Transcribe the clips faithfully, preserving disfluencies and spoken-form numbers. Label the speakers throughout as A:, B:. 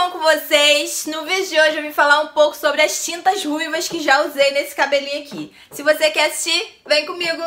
A: bom com vocês? No vídeo de hoje eu vim falar um pouco sobre as tintas ruivas que já usei nesse cabelinho aqui. Se você quer assistir, vem comigo!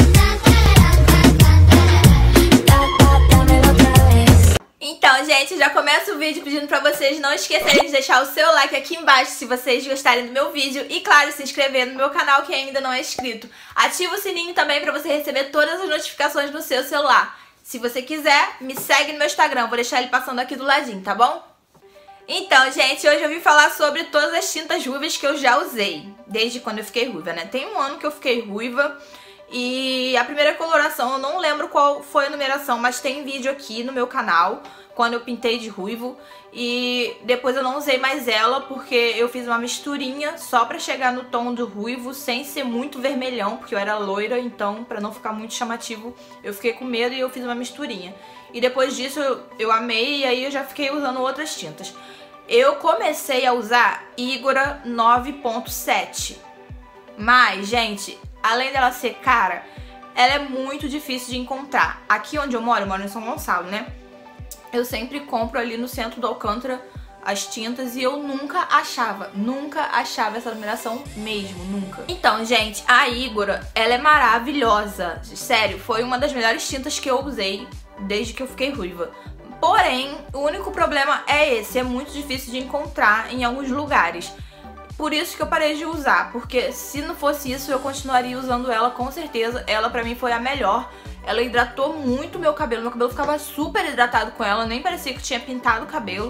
A: Então, gente, já começo o vídeo pedindo pra vocês não esquecerem de deixar o seu like aqui embaixo se vocês gostarem do meu vídeo e, claro, se inscrever no meu canal que ainda não é inscrito. Ativa o sininho também pra você receber todas as notificações no seu celular. Se você quiser, me segue no meu Instagram, vou deixar ele passando aqui do ladinho, tá bom? Então, gente, hoje eu vim falar sobre todas as tintas ruivas que eu já usei, desde quando eu fiquei ruiva, né? Tem um ano que eu fiquei ruiva e a primeira coloração, eu não lembro qual foi a numeração, mas tem vídeo aqui no meu canal, quando eu pintei de ruivo. E depois eu não usei mais ela, porque eu fiz uma misturinha só pra chegar no tom do ruivo, sem ser muito vermelhão, porque eu era loira, então pra não ficar muito chamativo, eu fiquei com medo e eu fiz uma misturinha. E depois disso eu, eu amei, e aí eu já fiquei usando outras tintas. Eu comecei a usar Igora nove ponto sete, mas, gente, além dela ser cara, ela é muito difícil de encontrar. Aqui onde eu moro, eu moro em São Gonçalo, né? Eu sempre compro ali no centro do Alcântara as tintas e eu nunca achava, nunca achava essa numeração mesmo, nunca. Então, gente, a Igora, ela é maravilhosa. Sério, foi uma das melhores tintas que eu usei desde que eu fiquei ruiva. Porém, o único problema é esse, é muito difícil de encontrar em alguns lugares. Por isso que eu parei de usar, porque se não fosse isso eu continuaria usando ela com certeza. Ela pra mim foi a melhor. Ela hidratou muito meu cabelo, meu cabelo ficava super hidratado com ela, nem parecia que tinha pintado o cabelo.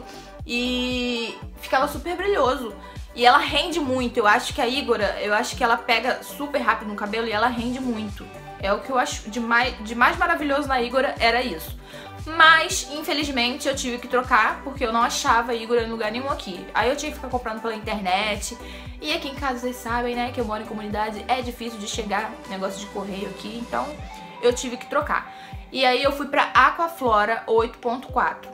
A: E ficava super brilhoso. E ela rende muito, eu acho que a Igora, eu acho que ela pega super rápido no cabelo e ela rende muito. É o que eu acho de mais, de mais maravilhoso na Igora, era isso. Mas, infelizmente, eu tive que trocar, porque eu não achava Igora em lugar nenhum aqui. Aí eu tinha que ficar comprando pela internet. E aqui em casa vocês sabem, né, que eu moro em comunidade, é difícil de chegar negócio de correio aqui, então eu tive que trocar. E aí eu fui pra Aquaflora oito ponto quatro.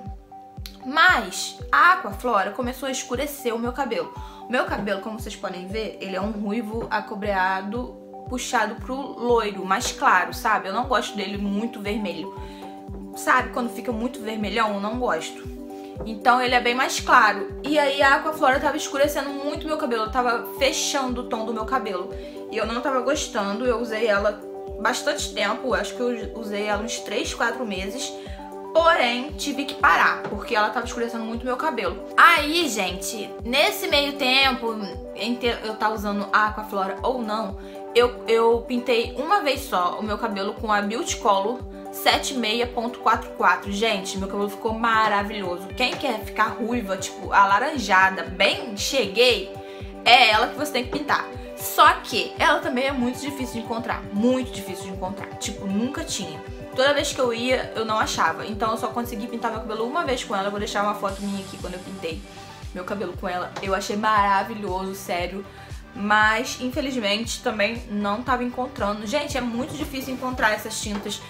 A: Mas a Aquaflora começou a escurecer o meu cabelo. O meu cabelo, como vocês podem ver, ele é um ruivo acobreado, puxado pro loiro, mais claro, sabe? Eu não gosto dele muito vermelho. Sabe, quando fica muito vermelhão, eu não gosto. Então ele é bem mais claro. E aí a Aquaflora tava escurecendo muito meu cabelo, tava fechando o tom do meu cabelo. E eu não tava gostando, eu usei ela bastante tempo, acho que eu usei ela uns três, quatro meses. Porém, tive que parar, porque ela tava escurecendo muito meu cabelo. Aí, gente, nesse meio tempo, entre eu tá usando a Aquaflora ou não, eu, eu pintei uma vez só o meu cabelo com a Beauty Color setenta e seis ponto quarenta e quatro. Gente, meu cabelo ficou maravilhoso. Quem quer ficar ruiva, tipo, alaranjada, bem cheguei, é ela que você tem que pintar. Só que ela também é muito difícil de encontrar. Muito difícil de encontrar. Tipo, nunca tinha. Toda vez que eu ia, eu não achava. Então eu só consegui pintar meu cabelo uma vez com ela. Eu vou deixar uma foto minha aqui quando eu pintei meu cabelo com ela. Eu achei maravilhoso, sério. Mas, infelizmente, também não tava encontrando. Gente, é muito difícil encontrar essas tintas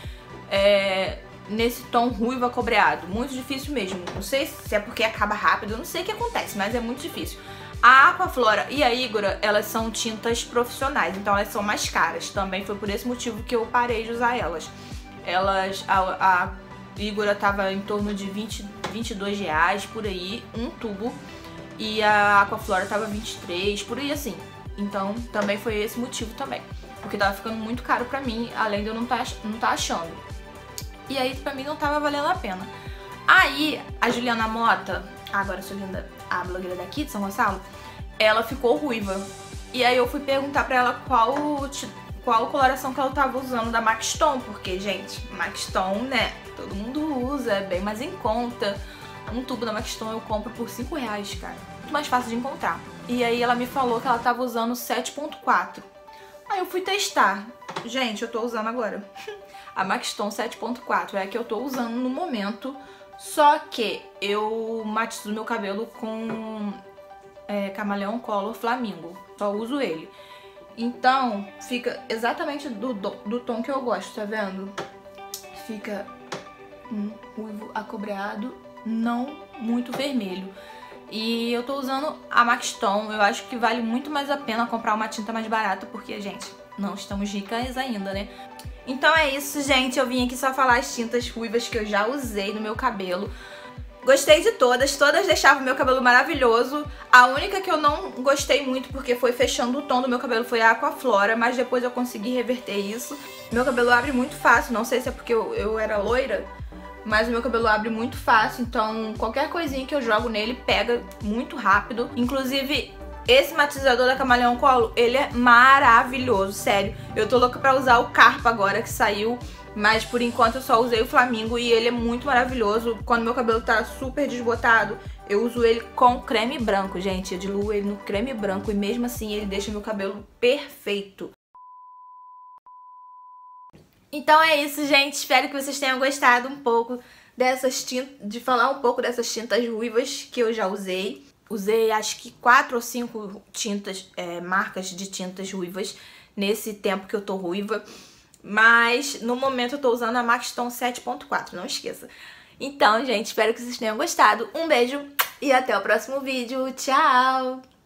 A: É, nesse tom ruivo acobreado, muito difícil mesmo. Não sei se é porque acaba rápido, eu não sei o que acontece, mas é muito difícil. A Aquaflora e a Igora, elas são tintas profissionais, então elas são mais caras. Também foi por esse motivo que eu parei de usar elas. Elas, a, a Igora tava em torno de vinte, vinte e dois reais por aí, um tubo, e a Aquaflora tava vinte e três, por aí assim. Então também foi esse motivo também, porque tava ficando muito caro pra mim, além de eu não tá, não tá achando. E aí, pra mim, não tava valendo a pena. Aí, a Juliana Mota, agora eu sou linda, a blogueira daqui de São Gonçalo, ela ficou ruiva. E aí eu fui perguntar pra ela qual, qual coloração que ela tava usando da Max Ton, porque, gente, Max Ton, né, todo mundo usa, é bem mais em conta. Um tubo da Max Ton eu compro por cinco reais, cara. Muito mais fácil de encontrar. E aí ela me falou que ela tava usando sete ponto quatro. Aí eu fui testar. Gente, eu tô usando agora. A Max Ton sete ponto quatro é a que eu tô usando no momento, só que eu matizo meu cabelo com é, Camaleão Color Flamingo, só uso ele. Então fica exatamente do, do, do tom que eu gosto, tá vendo? Fica um ruivo acobreado, não muito vermelho. E eu tô usando a Max Ton, eu acho que vale muito mais a pena comprar uma tinta mais barata, porque, gente, não estamos ricas ainda, né? Então é isso, gente. Eu vim aqui só falar as tintas ruivas que eu já usei no meu cabelo. Gostei de todas, todas deixavam meu cabelo maravilhoso. A única que eu não gostei muito, porque foi fechando o tom do meu cabelo, foi a Aquaflora, mas depois eu consegui reverter isso. Meu cabelo abre muito fácil, não sei se é porque eu, eu era loira, mas o meu cabelo abre muito fácil, então qualquer coisinha que eu jogo nele pega muito rápido. Inclusive, esse matizador da Camaleão Colo, ele é maravilhoso, sério. Eu tô louca pra usar o Carpa agora que saiu, mas por enquanto eu só usei o Flamingo e ele é muito maravilhoso. Quando meu cabelo tá super desbotado, eu uso ele com creme branco, gente. Eu diluo ele no creme branco e mesmo assim ele deixa meu cabelo perfeito. Então é isso, gente. Espero que vocês tenham gostado um pouco dessas tintas, de falar um pouco dessas tintas ruivas que eu já usei. Usei acho que quatro ou cinco tintas, é, marcas de tintas ruivas nesse tempo que eu tô ruiva. Mas no momento eu tô usando a Max Tone sete ponto quatro, não esqueça. Então, gente, espero que vocês tenham gostado. Um beijo e até o próximo vídeo. Tchau!